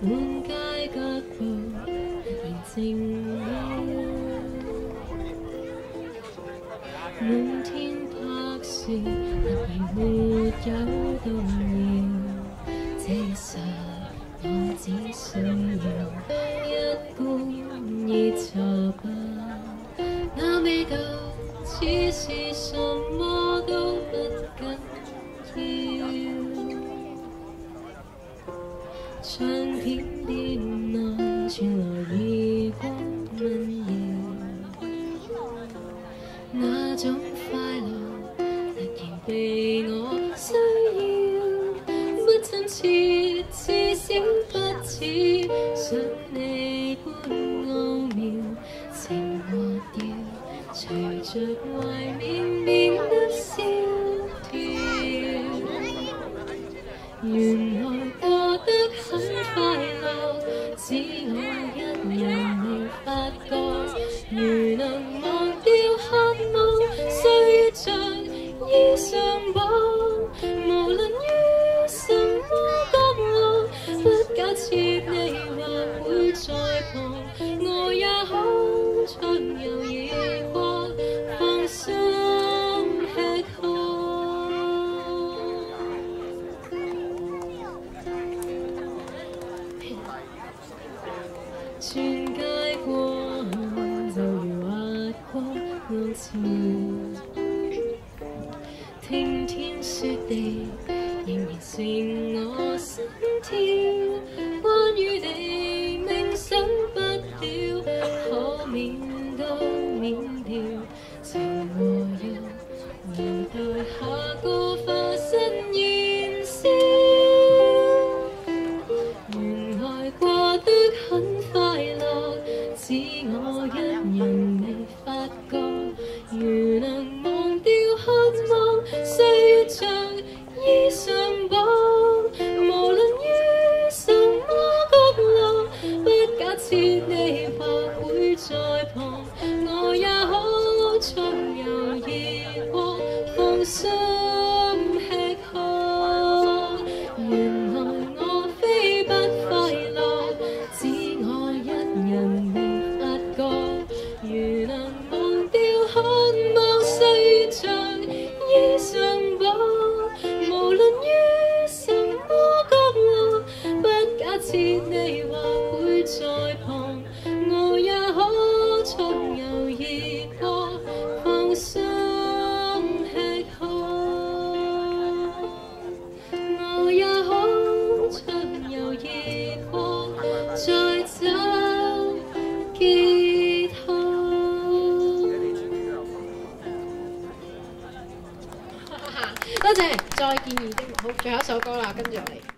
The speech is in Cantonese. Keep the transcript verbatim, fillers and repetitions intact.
緩解腳步，突然靜了。滿天拍樹，突然沒有動搖。這一剎，我只需要一罐熱茶吧。那味道似是什麼都不緊要。唱片店內傳來異光紛擾，那種快樂突然被我需要，不親切，至少不似想你般奧妙，情和調隨着懷緬變得蕭條。原來過得很快樂，只我一人未發覺。如能忘掉渴望，睡着衣上綁，無論於什麼角落，不假設你或會在旁，我也可暢遊異國，放心吃喝。全街過，就如劃過浪潮，聽天說地，仍然成我心跳。關於你，冥想不了，可免都免掉。情和憂，期待下個化身燃燒。原來過得很快樂，只我一人未發覺。如能忘掉渴望，睡着衣上綁，無論於什麼角落，不假設你或會在旁，我也可暢遊異國，放心吃喝。原來我非不快樂，只我一人未發覺。如能忘掉渴望，睡着衣上綁，無論於什麼角落，不假設你或會在旁，我也可暢遊異國，放心吃喝。我也可暢遊異國，再找吉他。多謝，再見二丁目。好，最後一首歌啦，跟住我嚟。